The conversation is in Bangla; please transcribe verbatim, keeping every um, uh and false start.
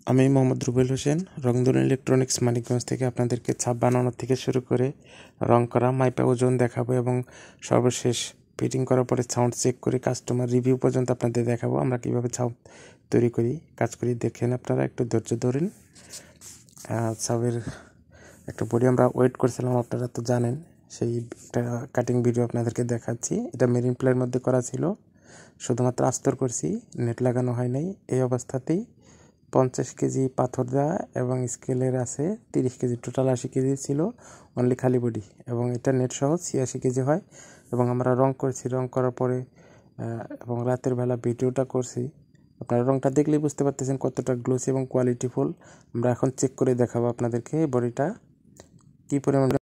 আমি মোহাম্মদ রুবেল হোসেন রংধনু ইলেকট্রনিক্স মানিকগঞ্জ থেকে আপনাদেরকে ছাপ বানানোর থেকে শুরু করে রং করা, মাইপা ওজন দেখাবো এবং সর্বশেষ ফিটিং করার পরে সাউন্ড চেক করে কাস্টমার রিভিউ পর্যন্ত আপনাদের দেখাবো আমরা কীভাবে ছাপ তৈরি করি কাজ করি। দেখেন আপনারা একটু ধৈর্য ধরেন। ছাপের একটা বডি আমরা ওয়েট করছিলাম, আপনারা তো জানেন, সেই একটা কাটিং ভিডিও আপনাদেরকে দেখাচ্ছি। এটা মেরিন প্লের মধ্যে করা ছিল, শুধুমাত্র আস্তর করছি, নেট লাগানো হয় নাই। এই অবস্থাতেই পঞ্চাশ কেজি পাথর দেওয়া এবং স্কেলের আছে তিরিশ কেজি, টোটাল আশি কেজি ছিল অনলি খালি বডি, এবং এটা নেট সহ ছিয়াশি কেজি হয়। এবং আমরা রং করছি, রং করার পরে এবং রাতের বেলা ভিডিওটা করছি। আপনারা রংটা দেখলেই বুঝতে পারতেছেন কতটা গ্লোসি এবং কোয়ালিটিফুল। আমরা এখন চেক করে দেখাবো আপনাদেরকে বডিটা কী পরিমাণ